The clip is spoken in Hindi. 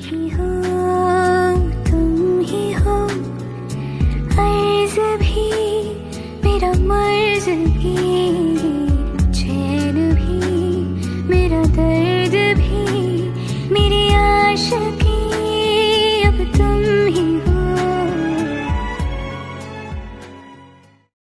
ही हो, तुम ही हो, अर्ज़ भी मेरा मर्ज़ भी।